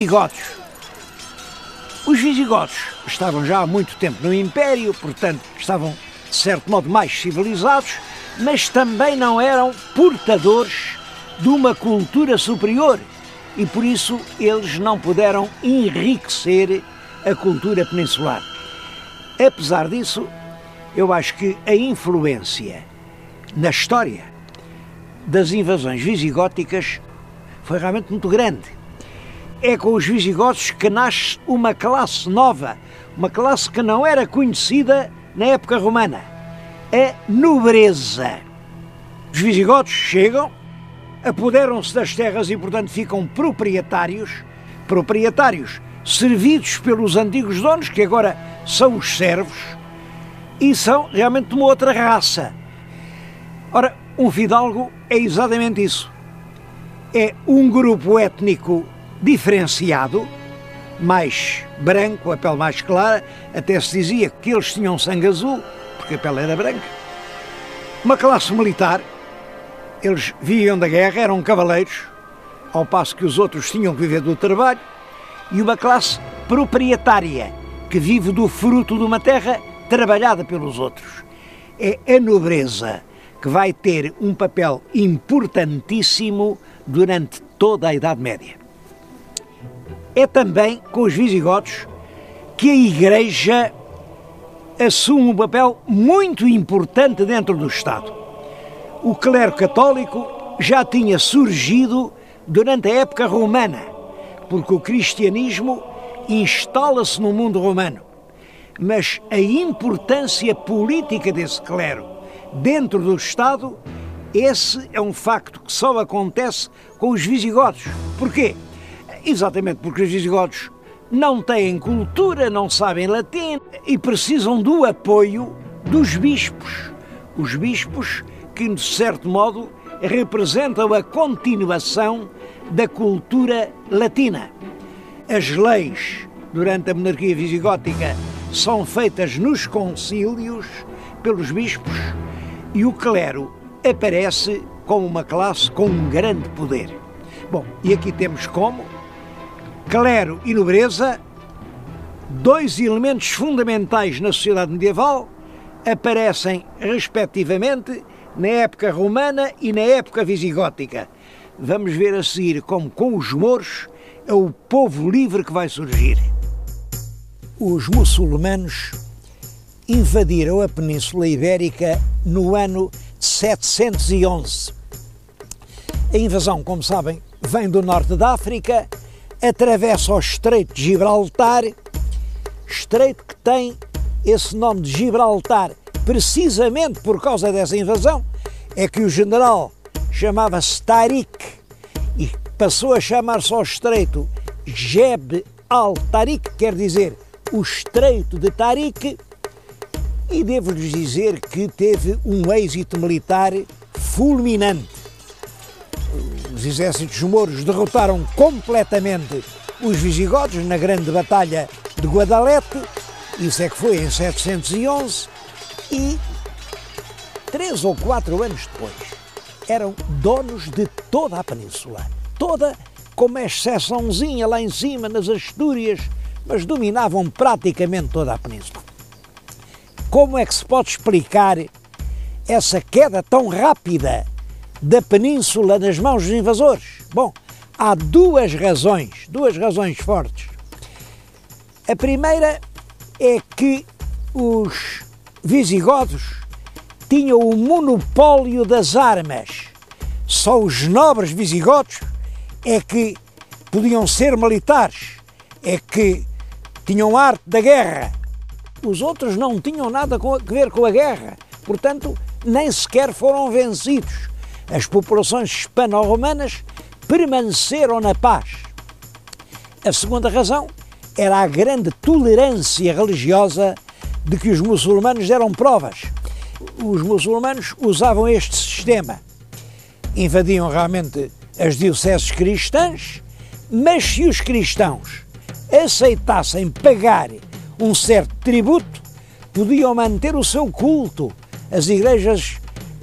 Visigodos. Os visigodos estavam já há muito tempo no Império, portanto estavam de certo modo mais civilizados, mas também não eram portadores de uma cultura superior e por isso eles não puderam enriquecer a cultura peninsular. Apesar disso, eu acho que a influência na história das invasões visigóticas foi realmente muito grande. É com os visigodos que nasce uma classe nova, uma classe que não era conhecida na época romana, a nobreza. Os visigodos chegam, apoderam-se das terras e, portanto, ficam proprietários, servidos pelos antigos donos, que agora são os servos, e são realmente uma outra raça. Ora, um fidalgo é exatamente isso. É um grupo étnico diferenciado, mais branco, a pele mais clara, até se dizia que eles tinham sangue azul, porque a pele era branca. Uma classe militar, eles vinham da guerra, eram cavaleiros, ao passo que os outros tinham que viver do trabalho, e uma classe proprietária, que vive do fruto de uma terra trabalhada pelos outros. É a nobreza que vai ter um papel importantíssimo durante toda a Idade Média. É também com os visigodos que a Igreja assume um papel muito importante dentro do Estado. O clero católico já tinha surgido durante a época romana, porque o cristianismo instala-se no mundo romano. Mas a importância política desse clero dentro do Estado, esse é um facto que só acontece com os visigodos. Porquê? Exatamente porque os visigodos não têm cultura, não sabem latim e precisam do apoio dos bispos. Os bispos que, de certo modo, representam a continuação da cultura latina. As leis, durante a monarquia visigótica, são feitas nos concílios pelos bispos e o clero aparece como uma classe com um grande poder. Bom, e aqui temos como clero e nobreza, dois elementos fundamentais na sociedade medieval, aparecem respectivamente na época romana e na época visigótica. Vamos ver a seguir como com os mouros é o povo livre que vai surgir. Os muçulmanos invadiram a Península Ibérica no ano 711. A invasão, como sabem, vem do norte da África, atravessa o Estreito de Gibraltar, estreito que tem esse nome de Gibraltar precisamente por causa dessa invasão, é que o general chamava-se Tariq e passou a chamar-se ao estreito Jebel al-Tariq, quer dizer, o Estreito de Tariq, e devo-lhes dizer que teve um êxito militar fulminante. Os exércitos mouros derrotaram completamente os visigodos na grande batalha de Guadalete, isso é que foi em 711, e 3 ou 4 anos depois eram donos de toda a península, toda com uma exceçãozinha lá em cima nas Astúrias, mas dominavam praticamente toda a península. Como é que se pode explicar essa queda tão rápida da península nas mãos dos invasores? Bom, há duas razões fortes. A primeira é que os visigodos tinham o monopólio das armas. Só os nobres visigodos é que podiam ser militares, é que tinham arte da guerra. Os outros não tinham nada a ver com a guerra, portanto, nem sequer foram vencidos. As populações hispano-romanas permaneceram na paz. A segunda razão era a grande tolerância religiosa de que os muçulmanos deram provas. Os muçulmanos usavam este sistema. Invadiam realmente as dioceses cristãs, mas se os cristãos aceitassem pagar um certo tributo, podiam manter o seu culto, as igrejas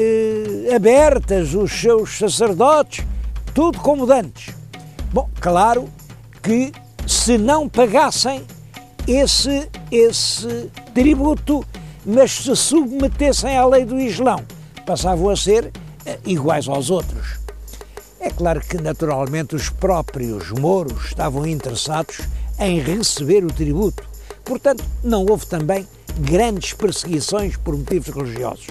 abertas, os seus sacerdotes, tudo como dantes. Bom, claro que se não pagassem esse tributo, mas se submetessem à lei do Islão, passavam a ser iguais aos outros. É claro que, naturalmente, os próprios mouros estavam interessados em receber o tributo. Portanto, não houve também grandes perseguições por motivos religiosos.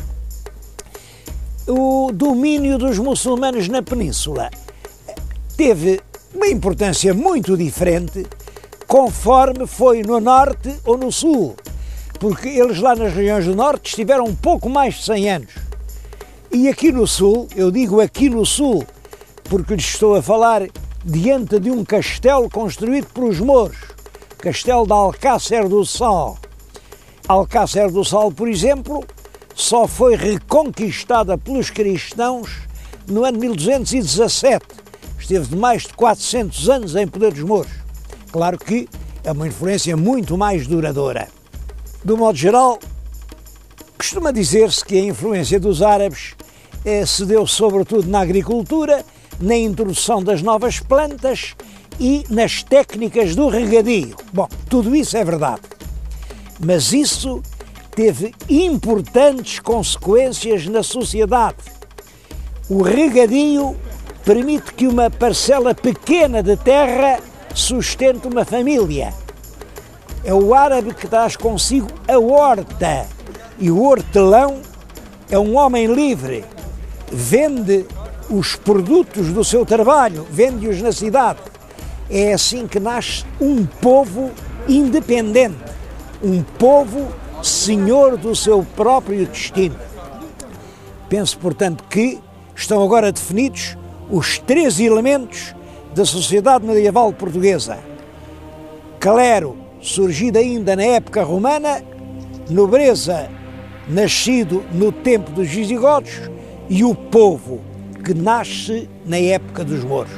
O domínio dos muçulmanos na península teve uma importância muito diferente conforme foi no norte ou no sul, porque eles lá nas regiões do norte estiveram um pouco mais de 100 anos. E aqui no sul, eu digo aqui no sul, porque lhes estou a falar diante de um castelo construído pelos mouros, castelo de Alcácer do Sal. Alcácer do Sal, por exemplo, só foi reconquistada pelos cristãos no ano 1217. Esteve de mais de 400 anos em poder dos mouros. Claro que é uma influência muito mais duradoura. Do modo geral, costuma dizer-se que a influência dos árabes se deu sobretudo na agricultura, na introdução das novas plantas e nas técnicas do regadio. Bom, tudo isso é verdade, mas isso teve importantes consequências na sociedade. O regadio permite que uma parcela pequena de terra sustente uma família. É o árabe que traz consigo a horta, e o hortelão é um homem livre, vende os produtos do seu trabalho, vende-os na cidade. É assim que nasce um povo independente, um povo senhor do seu próprio destino. Penso, portanto, que estão agora definidos os 3 elementos da sociedade medieval portuguesa: clero, surgido ainda na época romana; nobreza, nascido no tempo dos visigodos; e o povo, que nasce na época dos mouros.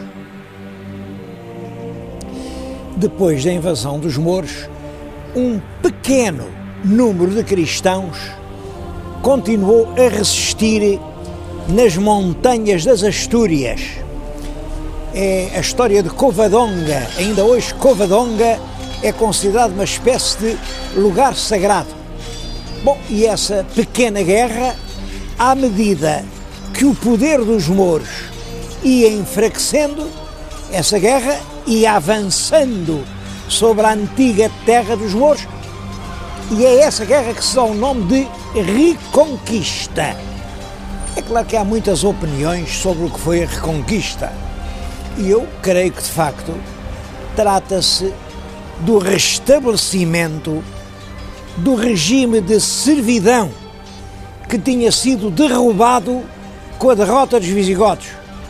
Depois da invasão dos mouros, um pequeno número de cristãos continuou a resistir nas montanhas das Astúrias. É a história de Covadonga. Ainda hoje Covadonga é considerado uma espécie de lugar sagrado. Bom, e essa pequena guerra, à medida que o poder dos mouros ia enfraquecendo, essa guerra ia avançando sobre a antiga terra dos mouros, e é essa guerra que se dá o nome de Reconquista. É claro que há muitas opiniões sobre o que foi a Reconquista, e eu creio que, de facto, trata-se do restabelecimento do regime de servidão que tinha sido derrubado com a derrota dos visigodos.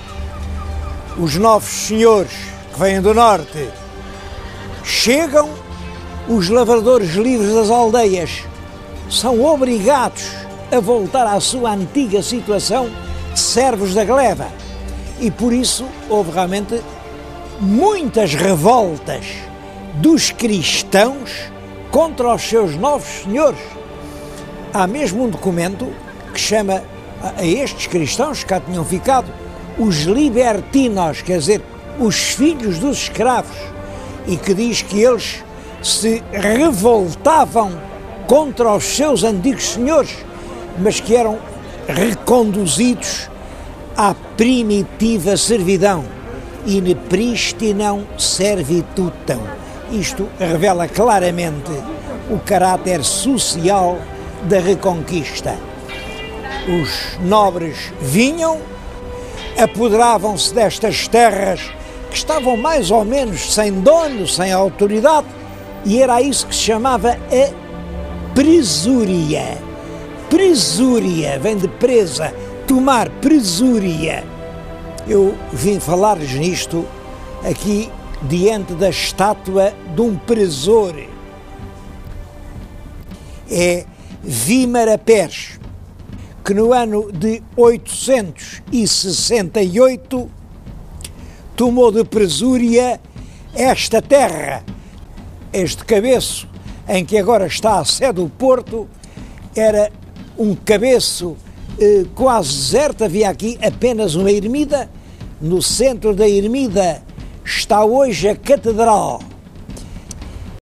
Os novos senhores que vêm do norte chegam, os lavradores livres das aldeias são obrigados a voltar à sua antiga situação de servos da gleba, e por isso houve realmente muitas revoltas dos cristãos contra os seus novos senhores. Há mesmo um documento que chama a estes cristãos que cá tinham ficado os libertinos, quer dizer, os filhos dos escravos, e que diz que eles se revoltavam contra os seus antigos senhores, mas que eram reconduzidos à primitiva servidão. In pristinam servitutem. Isto revela claramente o caráter social da Reconquista. Os nobres vinham, apoderavam-se destas terras que estavam mais ou menos sem dono, sem autoridade, e era isso que se chamava a presúria. Presúria vem de presa, tomar presúria. Eu vim falar-lhes nisto aqui diante da estátua de um presor. É Vímara Pérez, que no ano de 868 tomou de presúria esta terra. Este cabeço, em que agora está a sede do Porto, era um cabeço quase deserto. Havia aqui apenas uma ermida. No centro da ermida está hoje a catedral.